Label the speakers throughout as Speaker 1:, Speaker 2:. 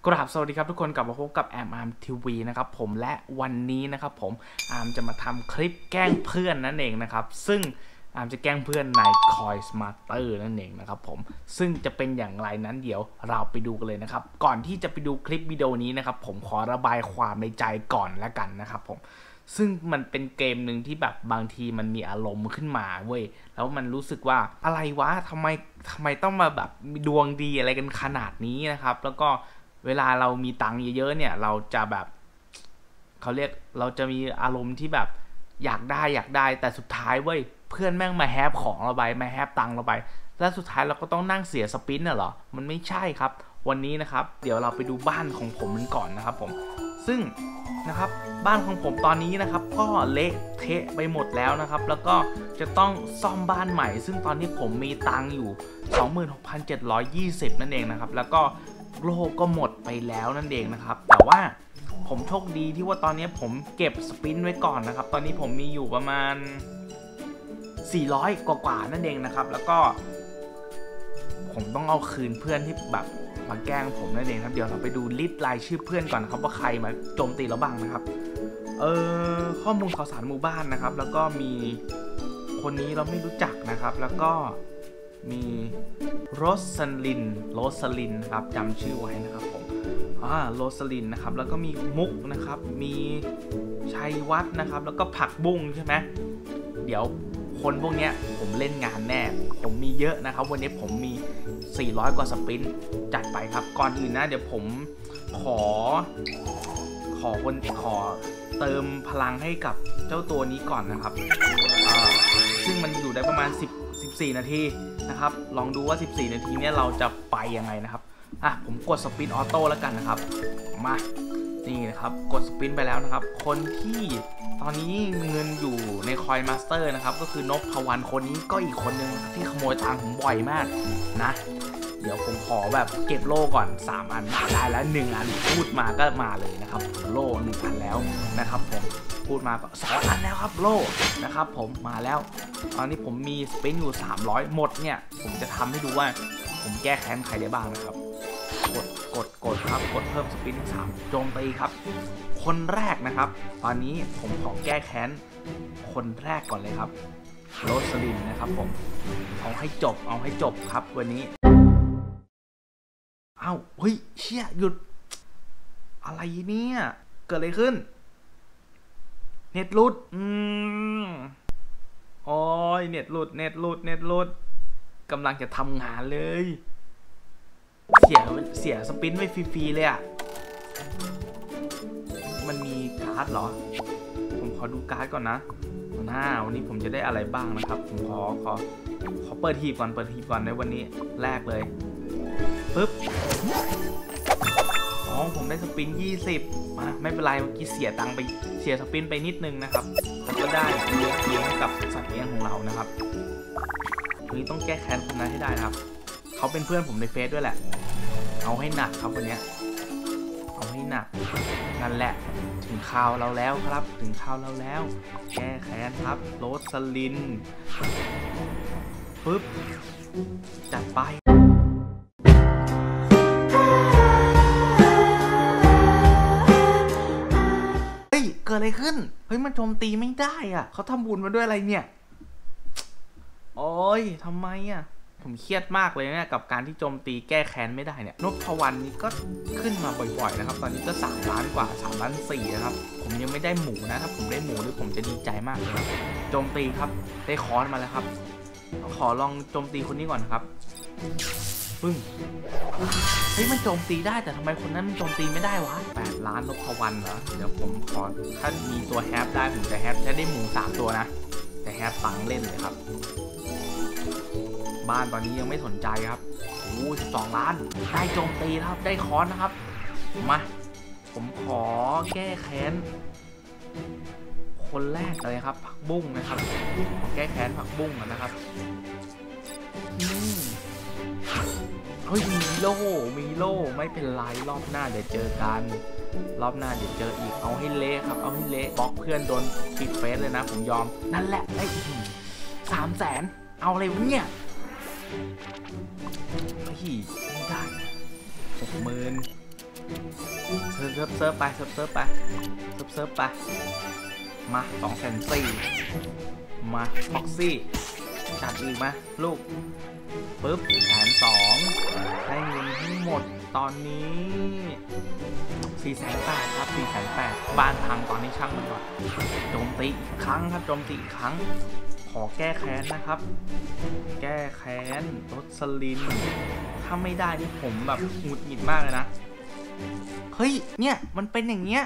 Speaker 1: กราบสวัสดีครับทุกคนกลับมาพบกับแอมทีวีนะครับผมและวันนี้นะครับผมอาร์มจะมาทำคลิปแกล้งเพื่อนนั่นเองนะครับซึ่งอาร์มจะแกล้งเพื่อนใน Coin Smarter นั่นเองนะครับผมซึ่งจะเป็นอย่างไรนั้นเดี๋ยวเราไปดูกันเลยนะครับก่อนที่จะไปดูคลิปวิดีโอนี้นะครับผมขอระบายความในใจก่อนแล้วกันนะครับผมซึ่งมันเป็นเกมหนึ่งที่แบบบางทีมันมีอารมณ์ขึ้นมาเว้ยแล้วมันรู้สึกว่าอะไรวะทำไมต้องมาแบบดวงดีอะไรกันขนาดนี้นะครับแล้วก็เวลาเรามีตังค์เยอะๆเนี่ยเราจะแบบเราจะมีอารมณ์ที่แบบอยากได้แต่สุดท้ายเว้ยเพื่อนแม่งมาแฮปของเราไปมาแฮปตังค์เราไปแล้วสุดท้ายเราก็ต้องนั่งเสียสปินน่ะเหรอมันไม่ใช่ครับวันนี้นะครับเดี๋ยวเราไปดูบ้านของผมกันก่อนนะครับผมซึ่งนะครับบ้านของผมตอนนี้นะครับก็เละเทะไปหมดแล้วนะครับแล้วก็จะต้องซ่อมบ้านใหม่ซึ่งตอนนี้ผมมีตังค์อยู่ 26,720 นั่นเองนะครับแล้วก็โลก็หมดไปแล้วนั่นเองนะครับแต่ว่าผมโชคดีที่ว่าตอนนี้ผมเก็บสปินไว้ก่อนนะครับตอนนี้ผมมีอยู่ประมาณ400กว่านั่นเองนะครับแล้วก็ผมต้องเอาคืนเพื่อนที่แบบมาแกล้งผมนั่นเองครับเดี๋ยวเราไปดูลิสต์รายชื่อเพื่อนก่อนนะครับว่าใครมาโจมตีเราบ้างนะครับข้อมูลข่าวสารหมู่บ้านนะครับแล้วก็มีคนนี้เราไม่รู้จักนะครับแล้วก็มีโรสลินครับจำชื่อไว้นะครับผมโรสลินนะครับแล้วก็มีมุกนะครับมีชัยวัฒน์นะครับแล้วก็ผักบุ้งใช่ไหมเดี๋ยวคนพวกนี้ผมเล่นงานแน่ผมมีเยอะนะครับวันนี้ผมมี400กว่าสปินจัดไปครับก่อนอื่นนะเดี๋ยวผมขอเติมพลังให้กับเจ้าตัวนี้ก่อนนะครับซึ่งมันอยู่ได้ประมาณ14นาทีนะครับลองดูว่า14นาทีนี้เราจะไปยังไงนะครับผมกดสปินออโต้แล้วกันนะครับมานี่นะครับกดสปินไปแล้วนะครับคนที่ตอนนี้เงินอยู่ในคอยมาสเตอร์นะครับก็คือนพวรรณคนนี้ก็อีกคนนึงที่ขโมยตังค์ผมบ่อยมากนะเดี๋ยวผมขอแบบเก็บโล่ก่อน3อันได้แล้ว1อันพูดมาก็มาเลยนะครับโล่1อันแล้วนะครับผมพูดมาก็2อันแล้วครับโล่นะครับผมมาแล้วตอนนี้ผมมีสปินอยู่300หมดเนี่ยผมจะทำให้ดูว่าผมแก้แค้นใครได้บ้างนะครับกดครับกดเพิ่มสปิน3โจมตีครับคนแรกนะครับตอนนี้ผมขอแก้แค้นคนแรกก่อนเลยครับโรสลินนะครับผมเอาให้จบครับวันนี้เฮ้ยเชี่ยหยุดอะไรเนี่ยเกิดอะไรขึ้นเน็ตหลุดโอ้ยเน็ตหลุดกำลังจะทำงานเลยเสียสปินไว้ฟรีๆเลยอ่ะมันมีการ์ดเหรอผมขอดูการ์ดก่อนนะวันนี้ผมจะได้อะไรบ้างนะครับผมขอเปิดหีบก่อนในวันนี้แรกเลยปึ๊บผมได้สปิน20ไม่เป็นไรเมื่อกี้เสียตังค์ไปเสียสปินไปนิดนึงนะครับแล้วก็ได้เลี้ยงให้กับสัตว์เลี้ยงของเรานะครับวันนี้ต้องแก้แค้นคนนั้นให้ได้นะครับเขาเป็นเพื่อนผมในเฟซด้วยแหละเอาให้หนักครับวันนี้เอาให้หนักนั่นแหละถึงข่าวเราแล้วครับแก้แค้นครับโรสลินปึ๊บจัดไปเกิดอะไรขึ้นเฮ้ยมันโจมตีไม่ได้อ่ะเขาทำบุญมาด้วยอะไรเนี่ยโอ้ยทำไมอ่ะผมเครียดมากเลยเนี่ยกับการที่โจมตีแก้แค้นไม่ได้เนี่ยนพวรรณนี้ก็ขึ้นมาบ่อยๆนะครับตอนนี้ก็3ล้านกว่า3ล้าน4นะครับผมยังไม่ได้หมูนะถ้าผมได้หมูด้วยผมจะดีใจมากเลยครับโจมตีครับได้คอนมาแล้วครับขอลองโจมตีคนนี้ก่อนครับปึ้งเฮ้ยมันโจมตีได้แต่ทำไมคนนั้นมันโจมตีไม่ได้วะ8ล้านนพวรรณเหรอเดี๋ยวผมขอถ้ามีตัวแฮปได้ผมจะแฮปจะได้หมู3ตัวนะแต่แฮปตังเล่นเลยครับบ้านตอนนี้ยังไม่สนใจครับ12ล้านได้โจมตีครับได้คอนนะครับมาผมขอแก้แค้นคนแรกเลยครับผักบุ้งนะครับขอแก้แค้นผักบุ้งนะครับเฮ้ยมีโล่ไม่เป็นไรรอบหน้าเดี๋ยวเจอกันรอบหน้าเดี๋ยวเจออีกเอาให้เละครับเอาให้เละบล็อกเพื่อนโดนปิดเฟซเลยนะผมยอมนั่นแหละไอ้300,000เอาอะไรวะเนี่ยไม่ได้60,000 เซิร์ฟไปเซิร์ฟไปมา240,000มาบ็อกซี่จัดอีกมาลูกปึ๊บ120,000ได้เงินทั้งหมดตอนนี้480,000ครับ480,000บ้านพังตอนนี้ช่างมันก่อนโจมตีอีกครั้งครับโจมตีอีกครั้งขอแก้แค้นนะครับแก้แค้นรสลินถ้าไม่ได้ที่ผมแบบหงุดหงิดมากเลยนะเฮ้ยเนี่ยมันเป็นอย่างเงี้ย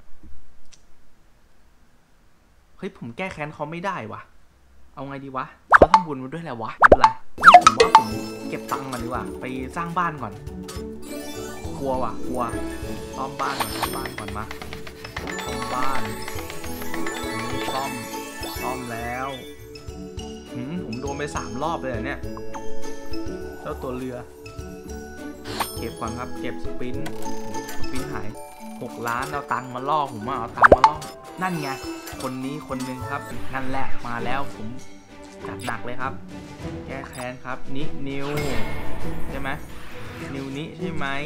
Speaker 1: เฮ้ยผมแก้แค้นเขาไม่ได้วะเอาไงดีวะเขาทำบุญมาด้วยแหละวะอะไรผมว่าผมเก็บตังค์ก่อนดีกว่าไปสร้างบ้านก่อนกลัวซ่อมบ้านก่อนมาซ่อมบ้านนี่ซ่อมแล้วผมโดนไป3 รอบเลยเนี่ยเจ้าตัวเรือเก็บก่อนครับเก็บสปินหาย6 ล้านเอาตังค์มาล่อผมเอาตังค์มาล่อนั่นไงคนนี้คนหนึ่งครับนั่นแหละมาแล้วผมจัดหนักเลยครับแก้แค้นครับนิวใช่ไหมนิวนี้ใช่ไหม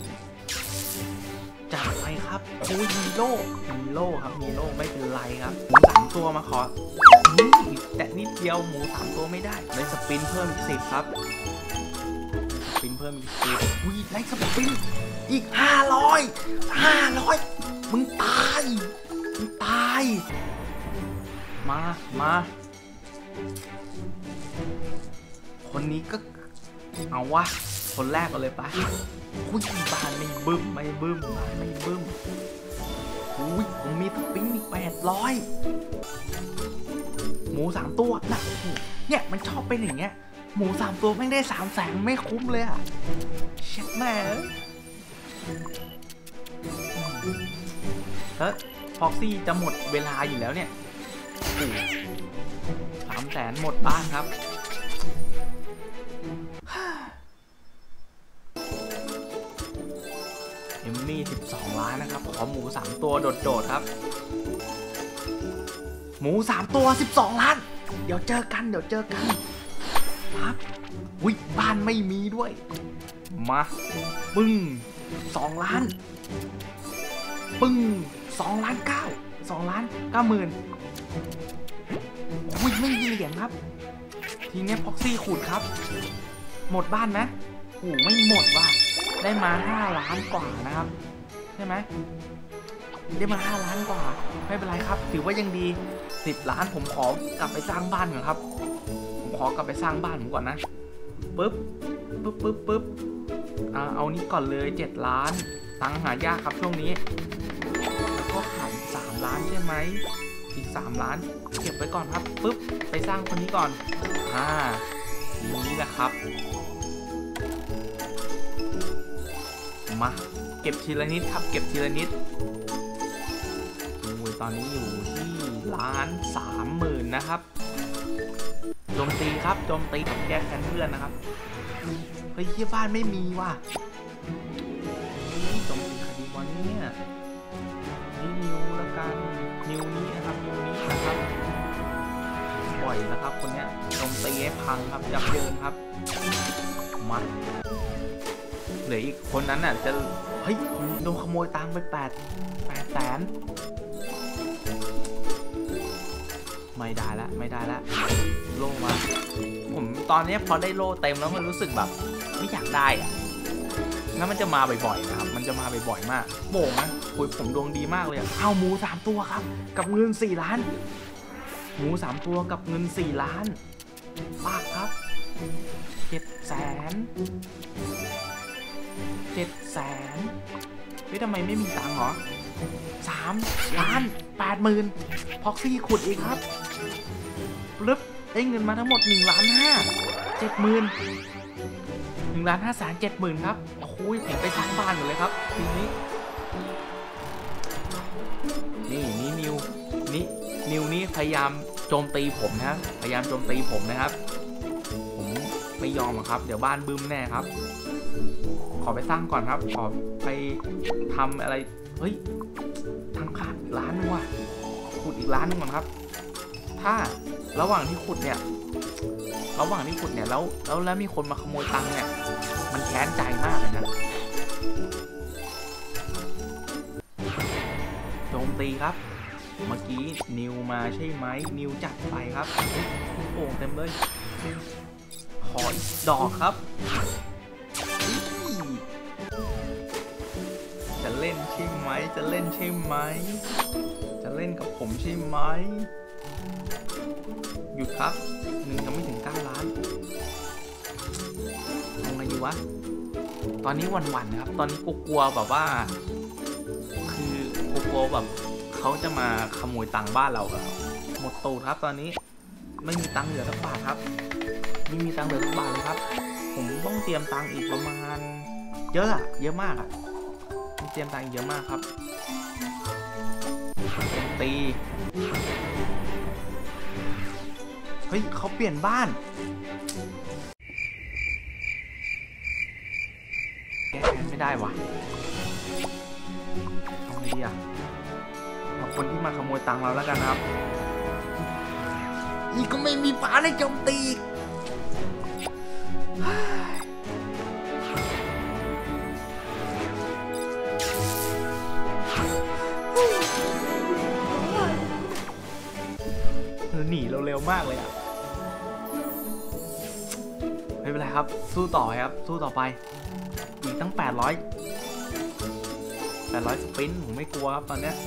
Speaker 1: จัดไปครับโอ้ยฮีโร่ครับฮีโร่ไม่เป็นไรครับหมู3 ตัวมาขอแต่นิดเดียวหมู3 ตัวไม่ได้เลยสปินเพิ่มอีก10ครับสปินเพิ่มอีก10อุ้ยไล่สปินอีก500มึงตายมาคนนี้ก็เอาวะคนแรกก็เลยไปอุ้ยบ้านไม่บึ้มอุ้ยผมมีสปินอีก800หมู3 ตัวนะเนี่ยมันชอบเป็นอย่างเงี้ยหมู3 ตัวไม่ได้300,000ไม่คุ้มเลยอะเช็ดแม่พ็อกซี่จะหมดเวลาอยู่แล้วเนี่ย300,000หมดบ้านครับเอมมี่12 ล้านนะครับขอหมู3 ตัวโดดครับหมู3 ตัว12 ล้านเดี๋ยวเจอกันครับวิบ้านไม่มีด้วยมาปึ้ง2 ล้านปึ้ง2 ล้าน2 ล้าน 90,000อุ้ยไม่มีเหรียญครับทีนี้พ็อกซี่ขูดครับหมดบ้านนะโอ้ไม่หมดว่ะได้มา5 ล้านกว่านะครับใช่ไหมได้มา5 ล้านกว่าไม่เป็นไรครับถือว่ายังดี10 ล้านผมขอกลับไปสร้างบ้านก่อนครับผมขอกลับไปสร้างบ้านผมก่อนนะปึ๊บเอานี้ก่อนเลย7 ล้านตังค์หายากครับช่วงนี้แล้วก็ขาด3 ล้านใช่ไหมอีก3 ล้านเก็บไว้ก่อนครับปึ๊บไปสร้างคนนี้ก่อนนี้แหละครับมาเก็บทีละนิดครับเก็บทีละนิดตอนนี้อยู่ที่1,30,000นะครับโจมตีครับโจมตีแก้แค้นเพื่อนนะครับเฮ้ยที่บ้านไม่มีว่ะโจมตีคดีวันนี้นิวแล้วกันนิวนี้นะครับบ่อยนะครับคนนี้โจมตีให้พังครับยับเยินครับมัดเหลืออีกคนนั้นน่ะจะเฮ้ยโดนขโมยตังค์ไป8 แสนไม่ได้ละโล่มาผมตอนนี้พอได้โล่เต็มแล้วมันรู้สึกแบบไม่อยากได้อะแล้วมันจะมาบ่อยๆนะครับมันจะมาบ่อยๆมากโป่งนะคุยผมดวงดีมากเลยเอาหมู3 ตัวครับกับเงิน4 ล้านหมู3 ตัวกับเงิน4 ล้านปากครับ7 แสนเฮ้ยทำไมไม่มีตังค์หรอ3,80,000พ็อกซี่ขุดอีกครับลึบได้เงินมาทั้งหมด1,570,000 1,570,000ครับโอ้ยผมไปสร้างบ้านหมดเลยครับทีนี้นี่นิวนี่พยายามโจมตีผมนะผมไม่ยอมครับเดี๋ยวบ้านบึ้มแน่ครับขอไปสร้างก่อนครับขอไปทำอะไรเฮ้ยทางขาด1 ล้านว่ะขุดอีก1 ล้านก่อนครับถ้าระหว่างที่ขุดเนี่ยแล้วมีคนมาขโมยตังค์เนี่ยมันแค้นใจมากเลยนะตีครับเมื่อกี้นิวมาใช่ไหมนิวจัดไปครับโป่งเต็มเลยขออีกดอกครับจะเล่นใช่ไหมจะเล่นใช่ไหมจะเล่นกับผมใช่ไหมหยุดครับเงินยังไม่ถึง9 ล้านเอาไงดีวะตอนนี้วันๆนะครับตอนนี้กลัวแบบว่าคือกลัวแบบเขาจะมาขโมยตังค์บ้านเราครับหมดตูดครับตอนนี้ไม่มีตังค์เหลือสักบาทครับไม่มีตังค์เหลือสักบาทเลยครับผมต้องเตรียมตังค์อีกประมาณเยอะอะเยอะมากอะเตรียมตังค์เยอะมากครับตีเฮ้ยเขาเปลี่ยนบ้านแก้แค้นไม่ได้วะทำไงดีอะเอาคนที่มาขโมยตังค์เราแล้วกันครับนี่ก็ไม่มีฟ้าให้โจมตีหนีเราเร็วมากเลยอ่ะไม่เป็นไรครับสู้ต่อครับสู้ต่อไปอีกตั้ง800สปินผมไม่กลัวครับตอนเนี้ย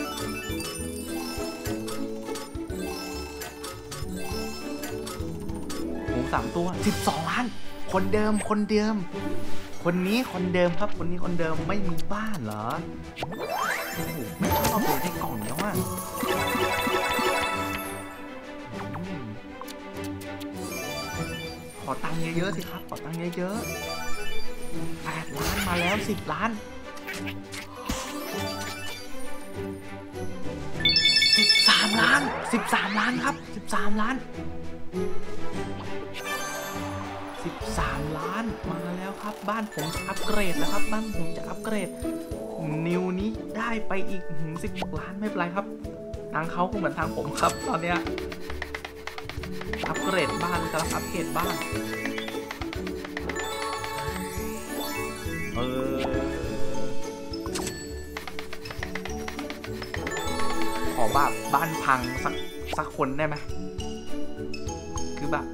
Speaker 1: หมู3 ตัว12 ล้านคนเดิมคนนี้คนเดิมครับคนนี้คนเดิมไม่มีบ้านเหรอไม่ชอบเลยในกล่องแล้วอ่ะขอตังค์เยอะๆสิครับขอตังค์เยอะๆ8 ล้านมาแล้ว10 ล้าน13 ล้าน13 ล้านครับ13 ล้าน13 ล้านมาแล้วครับบ้านผมจะอัปเกรดแล้วครับบ้านผมจะอัปเกรดนิวนี้ได้ไปอีก16 ล้านไม่เป็นไรครับทางเขาก็เหมือนทางผมครับตอนเนี้ยอัปเกรดบ้านกำลังอัปเกรดบ้านขอแบบบ้านพังสักคนได้ไหมคือแบบ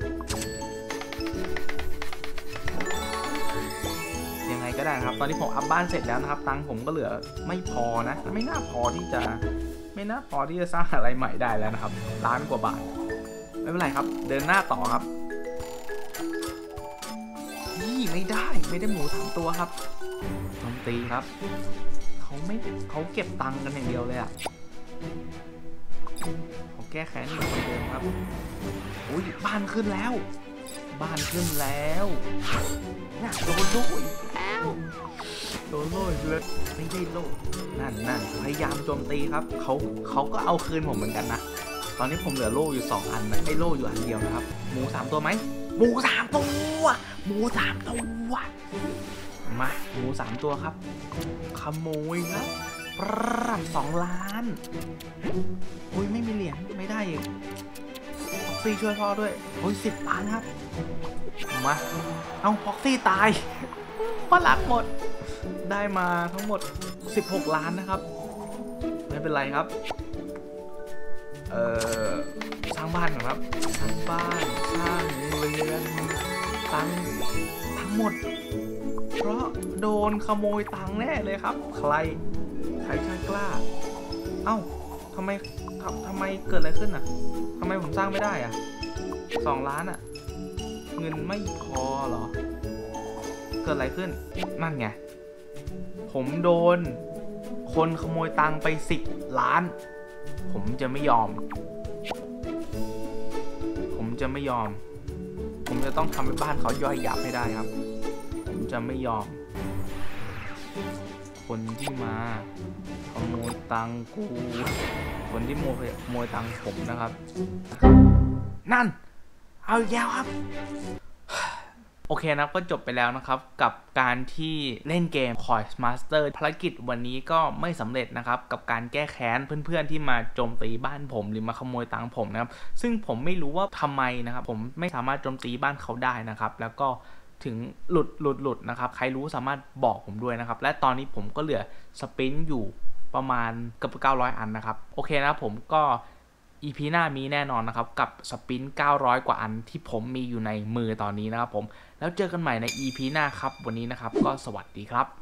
Speaker 1: ยังไงก็ได้นะครับตอนนี้ผมอัพบ้านเสร็จแล้วนะครับตังค์ผมก็เหลือไม่พอนะไม่น่าพอที่จะสร้างอะไรใหม่ได้แล้วนะครับล้านกว่าบาทไม่เป็นไรครับเดินหน้าต่อครับนี่ไม่ได้หมู3 ตัวครับโจมตีครับเขาเก็บตังค์กันอย่างเดียวเลยอ่ะเขาแก้แค้นเหมือนเดิมครับอุ้ยบ้านขึ้นแล้วเนี่ยโดนโล่อีกแล้วโดนโล่เลยไม่ได้โล่นั่นพยายามโจมตีครับเขาก็เอาคืนผมเหมือนกันนะตอนนี้ผมเหลือโล่อยู่2 อันนะไอ้โล่อยู่อันเดียวนะครับหมู3 ตัวไหมหมู3 ตัวมาหมู3 ตัวครับขโมยครับปรับ2 ล้านอุ้ยไม่มีเหรียญไม่ได้อีกพ็อกซี่ช่วยพ่อด้วยโอ้ย10 ล้านครับมาเอาพ็อกซี่ตายพลักหมดได้มาทั้งหมด16 ล้านนะครับไม่เป็นไรครับสร้างบ้านก่อนครับสร้างบ้านสร้างเรือนตังทั้งหมดเพราะโดนขโมยตังค์แน่เลยครับใครช่างกล้าเอ้าทำไมเกิดอะไรขึ้นอ่ะทำไมผมสร้างไม่ได้อ่ะ2 ล้านอ่ะเงินไม่พอเหรอเกิดอะไรขึ้นนั่นไงผมโดนคนขโมยตังค์ไป10 ล้านผมจะไม่ยอมผมจะต้องทำให้บ้านเขาย่อยยับให้ได้ครับผมจะไม่ยอมคนที่มาขโมยตังค์กูคนที่ขโมยตังค์ผมนะครับนั่นเอาอีกแล้วครับโอเคนะก็จบไปแล้วนะครับกับการที่เล่นเกม Coins Master ภารกิจวันนี้ก็ไม่สำเร็จนะครับกับการแก้แค้นเพื่อนๆที่มาโจมตีบ้านผมหรือมาขโมยตังค์ผมนะครับซึ่งผมไม่รู้ว่าทำไมนะครับผมไม่สามารถโจมตีบ้านเขาได้นะครับแล้วก็ถึงหลุดนะครับใครรู้สามารถบอกผมด้วยนะครับและตอนนี้ผมก็เหลือสปินอยู่ประมาณเกือบ900อันนะครับโอเคนะผมก็ EP หน้ามีแน่นอนนะครับกับสปิน900กว่าอันที่ผมมีอยู่ในมือตอนนี้นะครับผมแล้วเจอกันใหม่ใน EP หน้าครับวันนี้นะครับก็สวัสดีครับ